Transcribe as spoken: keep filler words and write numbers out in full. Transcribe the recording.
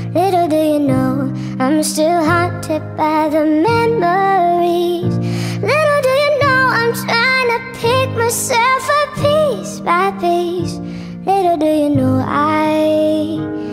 Little do you know, I'm still haunted by the memories. Little do you know, I'm trying to pick myself up piece by piece. Little do you know, I